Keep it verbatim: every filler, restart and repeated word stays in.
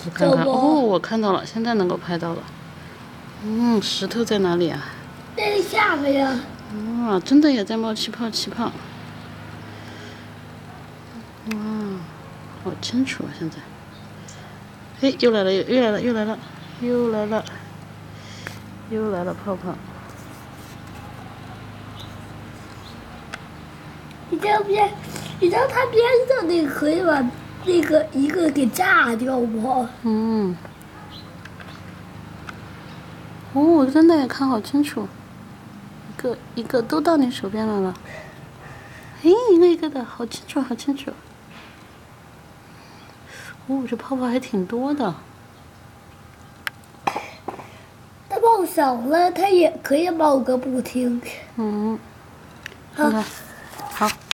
我看看，哦，我看到了，现在能够拍到了。嗯，石头在哪里啊？ 在下面呀。 啊，真的也在冒气泡，气泡。哇，好清楚啊！现在，哎，又来了，又来了，又来了，又来了，又来了泡泡。 你这边，你知道它边上那个可以把那个一个给炸掉吗？ 嗯。哦，我真的也看好清楚，一个一个都到你手边来了。哎，一个一个的，好清楚，好清楚。哦，这泡泡还挺多的。 它冒小了，它也可以冒个不停。 嗯，看看，好。